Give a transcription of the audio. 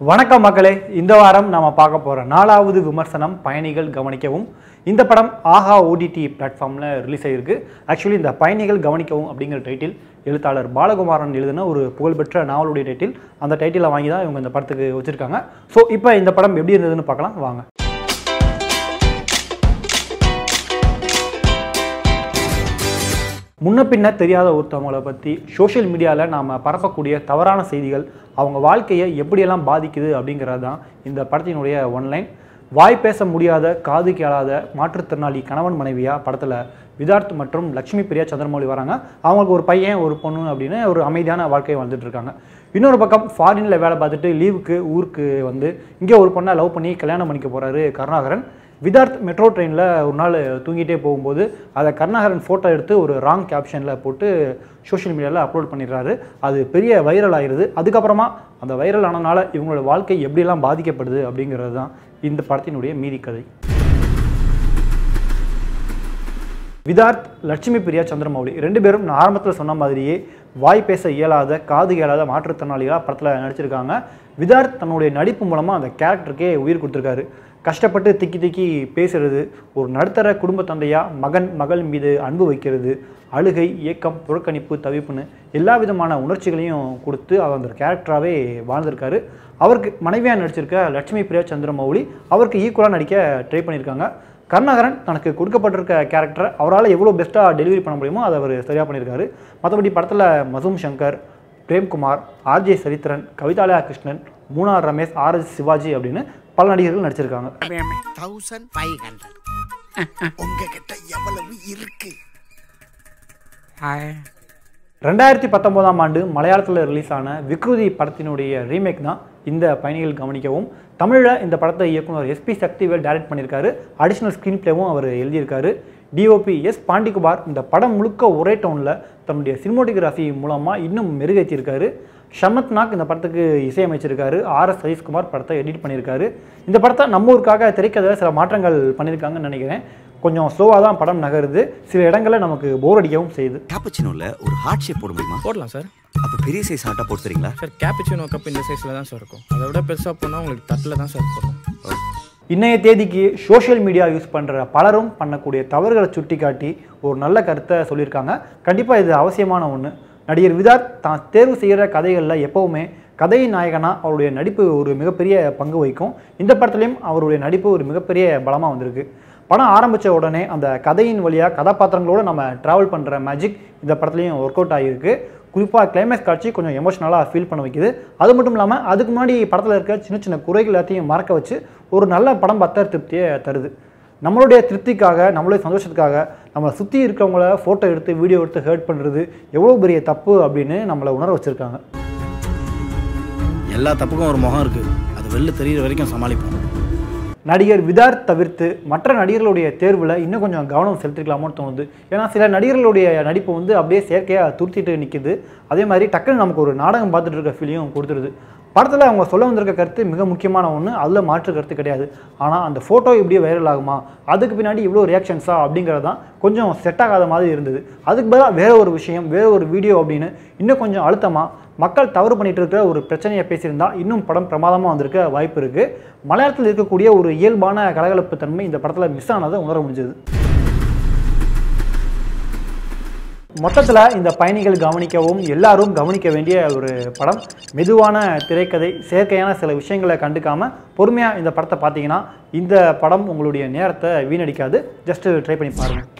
வணக்கம் மக்களே, இந்த வாரம் நாம பார்க்க போற நாலாவது விமர்சனம் பயணிகள் கவனிக்கவும். இந்த படம் ஆஹா ஓடிடி பிளாட்ஃபார்ம்ல ரிலீஸ் ஆயிருக்கு. ஆக்சுவலி இந்த பயணிகள் கவனிக்கவும் அப்படிங்கிற டைட்டில் எழுத்தாளர் பாலகுமாரன் எழுதின ஒரு புகழ்பெற்ற நாவலுடைய டைட்டில். அந்த டைட்டிலை வாங்கி தான் இவங்க இந்த படத்துக்கு வச்சிருக்காங்க. ஸோ இப்போ இந்த படம் எப்படி இருந்ததுன்னு பார்க்கலாம் வாங்க. முன்ன பின்ன தெரியாத ஒருத்தவங்களை பற்றி சோஷியல் மீடியாவில் நாம் பரப்பக்கூடிய தவறான செய்திகள் அவங்க வாழ்க்கையை எப்படியெல்லாம் பாதிக்குது அப்படிங்கிறது தான் இந்த படத்தினுடைய ஒன்லைன். வாய் பேச முடியாத காது கேளாத மாற்றுத்திறனாளி கணவன் மனைவியாக படத்தில் விதார்த் மற்றும் லக்ஷ்மி பிரியா சந்திரமௌலி வராங்க. அவங்களுக்கு ஒரு பையன் ஒரு பொண்ணு அப்படின்னு ஒரு அமைதியான வாழ்க்கையை வந்துட்டு இருக்காங்க. இன்னொரு பக்கம் ஃபாரினில் வேலை பார்த்துட்டு லீவுக்கு ஊருக்கு வந்து இங்கே ஒரு பொண்ணை லவ் பண்ணி கல்யாணம் பண்ணிக்க போகிறாரு கருணாகரன். விதார்த் மெட்ரோ ட்ரெயினில் ஒரு நாள் தூங்கிட்டே போகும்போது அதை கருணாகரன் ஃபோட்டோ எடுத்து ஒரு ராங் கேப்ஷனில் போட்டு சோஷியல் மீடியாவில் அப்லோட் பண்ணிடுறாரு. அது பெரிய வைரல் ஆகிடுது. அதுக்கப்புறமா அந்த வைரல் ஆனதுனால இவங்களோட வாழ்க்கை எப்படியெல்லாம் பாதிக்கப்படுது அப்படிங்கிறது தான் இந்த படத்தினுடைய மீதி கதை. விதார்த், லட்சுமி பிரியா சந்திரமௌலி ரெண்டு பேரும் நான் ஆரம்பத்தில் சொன்ன மாதிரியே வாய் பேச இயலாத காது இயலாத மாற்றுத்திறனாளிகளாக படத்தில் நடிச்சிருக்காங்க. விதார்த் தன்னுடைய நடிப்பு மூலமாக அந்த கேரக்டருக்கே உயிர் கொடுத்துருக்காரு. கஷ்டப்பட்டு திக்கி திக்கி பேசுறது, ஒரு நடுத்தர குடும்ப தந்தையாக மகன் மகள் மீது அன்பு வைக்கிறது, அழுகை, ஏக்கம், புறக்கணிப்பு, தவிப்புன்னு எல்லா விதமான உணர்ச்சிகளையும் கொடுத்து அவர் அந்த கேரக்டராகவே வாழ்ந்திருக்காரு. அவருக்கு மனைவியாக நடிச்சிருக்க லட்சுமி பிரியா சந்திரமௌலி அவருக்கு ஈக்குவலாக நடிக்க ட்ரை பண்ணியிருக்காங்க. கருணாகரன் தனக்கு கொடுக்கப்பட்டிருக்க கேரக்டரை அவரால் எவ்வளோ பெஸ்ட்டாக டெலிவரி பண்ண முடியுமோ அதை அவர் சரியாக பண்ணியிருக்காரு. மற்றபடி படத்தில் மதும் சங்கர், பிரேம்குமார், ஆர்ஜே சரித்திரன், கவிதாலயா கிருஷ்ணன், மூனார் ரமேஷ், ஆர்எஸ் சிவாஜி அப்படின்னு பல நடிகர்கள் நடிச்சிருக்காங்க. 1500 உங்ககிட்ட எவ்வளவு இருக்கு? 2019ஆம் ஆண்டு மலையாளத்தில் ரிலீஸ் ஆன விக்ருதி படத்தினுடைய ரீமேக் தான் இந்த பயணிகள் கவனிக்கவும். தமிழில் இந்த படத்தை இயக்குனர் S.P.Shakthivel டைரக்ட் பண்ணியிருக்காரு. அடிஷ்னல் ஸ்க்ரீன் பிளேவும் அவர் எழுதியிருக்காரு. டிஓபி எஸ் பாண்டிகுமார் இந்த படம் முழுக்க ஒரே டவுனில் தன்னுடைய சினிமோட்டோகிராஃபி மூலமாக இன்னும் மெருகேற்றிருக்காரு. ஷமத்நாக் இந்த படத்துக்கு இசையமைச்சிருக்காரு. ஆர்எஸ் சதீஷ்குமார் படத்தை எடிட் பண்ணியிருக்காரு. இந்த படத்தை நம்ம ஊருக்காக திரைக்கதையில் சில மாற்றங்கள் பண்ணியிருக்காங்கன்னு நினைக்கிறேன். கொஞ்சம் ஸ்லோவாக தான் படம் நகருது. சில இடங்களில் நமக்கு போர் அடிக்கவும் செய்யுது. கேப்புச்சினோல ஒரு ஹார்ட் ஷேப் போட முடியுமா? போடலாம் சார். அப்போ பெரிய சைஸ் ஹார்ட்டாக போட்டு தரீங்களா சார்? கேப்புச்சினோ கப் இந்த சைஸில் தான் சார் இருக்கும். அதை விட பெருசாக போனால் உங்களுக்கு தட்டில் தான் சார் போடணும். இன்றைய தேதிக்கு சோஷியல் மீடியா யூஸ் பண்ணுற பலரும் பண்ணக்கூடிய தவறுகளை சுட்டி காட்டி ஒரு நல்ல கருத்தை சொல்லியிருக்காங்க. கண்டிப்பாக இது அவசியமான ஒன்று. நடிகர் விதார்த் தான் தேர்வு செய்கிற கதைகளில் எப்போவுமே கதையின் நாயகனாக அவருடைய நடிப்பு ஒரு மிகப்பெரிய பங்கு வகிக்கும். இந்த படத்துலையும் அவருடைய நடிப்பு ஒரு மிகப்பெரிய பலமாக வந்திருக்கு. படம் ஆரம்பித்த உடனே அந்த கதையின் வழியாக கதாபாத்திரங்களோடு நம்ம ட்ராவல் பண்ணுற மேஜிக் இந்த படத்துலையும் ஒர்க் அவுட் ஆகியிருக்கு. குறிப்பாக கிளைமேக்ஸ் காட்சி கொஞ்சம் எமோஷனலாக ஃபீல் பண்ண வைக்குது. அது மட்டும் இல்லாமல் அதுக்கு முன்னாடி படத்தில் இருக்க சின்ன சின்ன குறைகள் எல்லாத்தையும் மறக்க வச்சு ஒரு நல்ல படம் பத்தர் திருப்தியை தருது. நம்மளுடைய திருப்திக்காக, நம்மளுடைய சந்தோஷத்துக்காக நம்மளை சுற்றி இருக்கிறவங்கள ஃபோட்டோ எடுத்து வீடியோ எடுத்து ஹர்ட் பண்ணுறது எவ்வளோ பெரிய தப்பு அப்படின்னு நம்மளை உணர வச்சுருக்காங்க. எல்லா தப்புக்கும் ஒரு முகம் இருக்குது, அது வெளில தெரிகிற வரைக்கும் சமாளிப்போம். நடிகர் விதார்த் தவிர்த்து மற்ற நடிகர்களுடைய தேர்வில் இன்னும் கொஞ்சம் கவனம் செலுத்திக்கலாமோன்னு தோணுது. ஏன்னா சில நடிகர்களுடைய நடிப்பு வந்து அப்படியே செயற்கையாக துருத்திட்டு நிற்கிது. அதே மாதிரி டக்குன்னு நமக்கு ஒரு நாடகம் பார்த்துட்டு இருக்க ஃபீலையும் கொடுத்துருது. படத்தில் அவங்க சொல்ல வந்திருக்க கருத்து மிக முக்கியமான ஒன்று, அதில் மாற்று கருத்து கிடையாது. ஆனால் அந்த ஃபோட்டோ இப்படியே வைரல் ஆகுமா, அதுக்கு பின்னாடி இவ்வளோ ரியாக்ஷன்ஸா அப்படிங்கிறது தான் கொஞ்சம் செட் ஆகாத மாதிரி இருந்தது. அதுக்கு பதிலாக வேறு ஒரு விஷயம், வேறு ஒரு வீடியோ அப்படின்னு இன்னும் கொஞ்சம் அழுத்தமாக மக்கள் தவறு பண்ணிட்டு இருக்கிற ஒரு பிரச்சனையை பேசியிருந்தா இன்னும் படம் பிரமாதமாக வந்திருக்க வாய்ப்பு இருக்குது. மலையாளத்தில் இருக்கக்கூடிய ஒரு இயல்பான கலகலப்பு தன்மை இந்த படத்தில் மிஸ் ஆனதை உணர முடிஞ்சது. மொத்தத்தில் இந்த பயணிகள் கவனிக்கவும் எல்லாரும் கவனிக்க வேண்டிய ஒரு படம். மெதுவான திரைக்கதை, செயற்கையான சில விஷயங்களை கண்டுக்காமல் பொறுமையாக இந்த படத்தை பார்த்தீங்கன்னா இந்த படம் உங்களுடைய நேரத்தை வீணடிக்காது. ஜஸ்ட்டு ட்ரை பண்ணி பாருங்கள்.